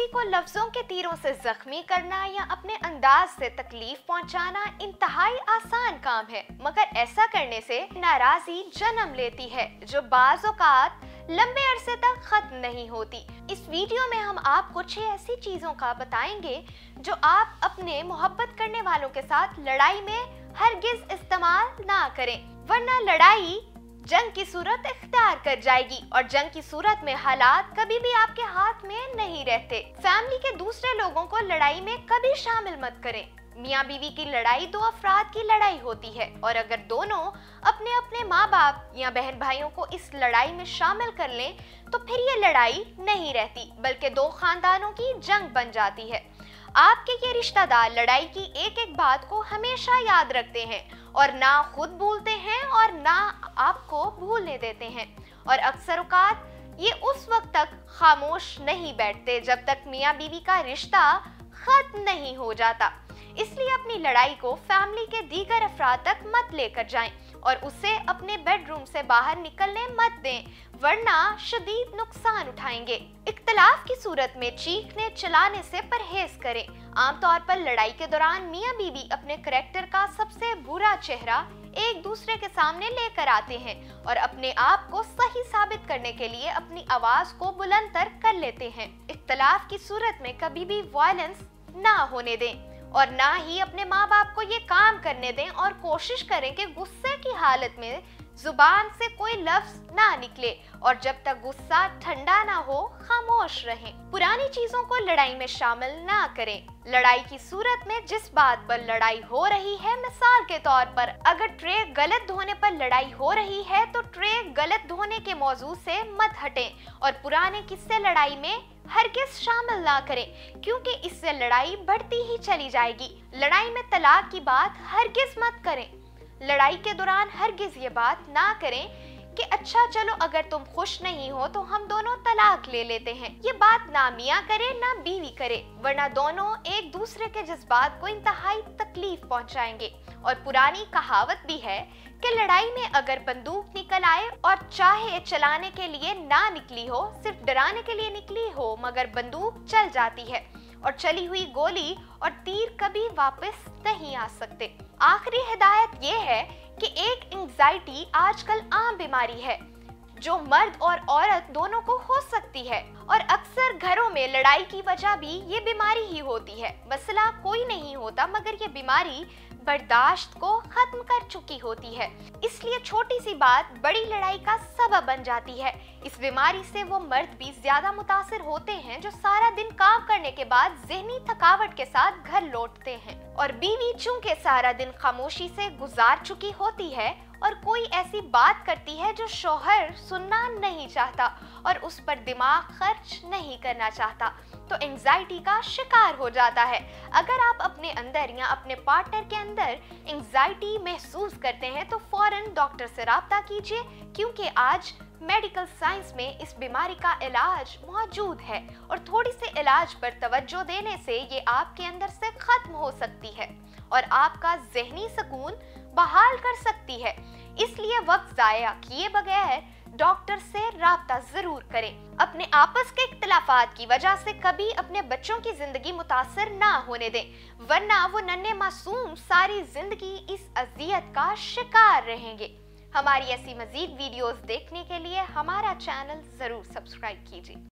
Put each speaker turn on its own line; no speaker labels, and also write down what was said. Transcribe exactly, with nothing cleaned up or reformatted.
को लफ्जों के तीरों से जख्मी करना या अपने अंदाज से तकलीफ पहुंचाना इंतहाई आसान काम है, मगर ऐसा करने से नाराजगी जन्म लेती है जो बाज़ औक़ात लंबे अरसे तक खत्म नहीं होती। इस वीडियो में हम आपको छह ऐसी चीजों का बताएंगे जो आप अपने मोहब्बत करने वालों के साथ लड़ाई में हरगिज इस्तेमाल ना करें, वरना लड़ाई जंग की सूरत इख्तियार कर जाएगी और जंग की सूरत में हालात कभी भी आपके हाथ में नहीं रहते। फैमिली के दूसरे लोगों को लड़ाई में कभी शामिल मत करें। मियाँ बीवी की लड़ाई दो अफराद की लड़ाई होती है और अगर दोनों अपने अपने माँ बाप या बहन भाइयों को इस लड़ाई में शामिल कर लें तो फिर ये लड़ाई नहीं रहती बल्कि दो खानदानों की जंग बन जाती है। आपके ये रिश्तेदार लड़ाई की एक एक बात को हमेशा याद रखते हैं और ना खुद भूलते हैं और ना आपको भूलने देते हैं, और अक्सर औकात ये उस वक्त तक खामोश नहीं बैठते जब तक मियाँ बीवी का रिश्ता खत्म नहीं हो जाता। इसलिए अपनी लड़ाई को फैमिली के दीगर अफराद तक मत लेकर जाएं और उसे अपने बेडरूम से बाहर निकलने मत दें, वरना शदीद नुकसान उठाएंगे। इख्तलाफ की सूरत में चीखने चिल्लाने से परहेज करें। आमतौर पर लड़ाई के दौरान मियाँ बीवी अपने करैक्टर का सबसे बुरा चेहरा एक दूसरे के सामने लेकर आते हैं और अपने आप को सही साबित करने के लिए अपनी आवाज को बुलंदतर कर लेते हैं। इख्तलाफ की सूरत में कभी भी वायलेंस ना होने दें और ना ही अपने माँ बाप को ये काम करने दें और कोशिश करें कि गुस्से की हालत में जुबान से कोई लफ्ज ना निकले और जब तक गुस्सा ठंडा ना हो खामोश रहें। पुरानी चीजों को लड़ाई में शामिल ना करें। लड़ाई की सूरत में जिस बात पर लड़ाई हो रही है, मिसाल के तौर पर अगर ट्रे गलत धोने पर लड़ाई हो रही है तो ट्रे गलत धोने के मौजू से मत हटें और पुराने किस्से लड़ाई में हरगिज शामिल ना करें, क्योंकि इससे लड़ाई बढ़ती ही चली जाएगी। लड़ाई में तलाक की बात हरगिज मत करें। लड़ाई के दौरान हरगिज ये बात ना करें कि अच्छा चलो अगर तुम खुश नहीं हो तो हम दोनों तलाक ले लेते हैं। ये बात ना मियाँ करे ना बीवी करे, वरना दोनों एक दूसरे के जज्बात को इंतहाई तकलीफ पहुंचाएंगे। और पुरानी कहावत भी है कि लड़ाई में अगर बंदूक निकल आए और चाहे चलाने के लिए ना निकली हो, सिर्फ डराने के लिए निकली हो, मगर बंदूक चल जाती है और चली हुई गोली और तीर कभी वापस नहीं आ सकते। आखिरी हिदायत ये है कि एक एंग्जाइटी आजकल आम बीमारी है जो मर्द और औरत दोनों को हो सकती है और अक्सर घरों में लड़ाई की वजह भी ये बीमारी ही होती है। मसला कोई नहीं होता मगर ये बीमारी बर्दाश्त को खत्म कर चुकी होती है, इसलिए छोटी सी बात बड़ी लड़ाई का सबब बन जाती है। इस बीमारी से वो मर्द भी ज्यादा मुतासिर होते हैं जो सारा दिन काम करने के बाद जहनी थकावट के साथ घर लौटते हैं, और बीवी चूंकि सारा दिन खामोशी से गुजार चुकी होती है और कोई ऐसी बात करती है जो शौहर सुनना नहीं चाहता और उस पर दिमाग खर्च नहीं करना चाहता, तो एंजाइटी का शिकार हो जाता है। अगर आप अपने अंदर या अपने पार्टनर के अंदर एंजाइटी महसूस करते हैं तो फौरन डॉक्टर से राब्ता कीजिए, क्योंकि आज मेडिकल साइंस में इस बीमारी का इलाज मौजूद है और थोड़ी से इलाज पर तवज्जो देने से ये आपके अंदर से खत्म हो सकती है और आपका जहनी सुकून बहाल कर सकती है। इसलिए वक्त जाया किए बगैर डॉक्टर से राब्ता जरूर करें। अपने आपस के इख्तिलाफात की वजह से कभी अपने बच्चों की जिंदगी मुतासर ना होने दें, वरना वो नन्हे मासूम सारी जिंदगी इस अजियत का शिकार रहेंगे। हमारी ऐसी मजीद वीडियोस देखने के लिए हमारा चैनल जरूर सब्सक्राइब कीजिए।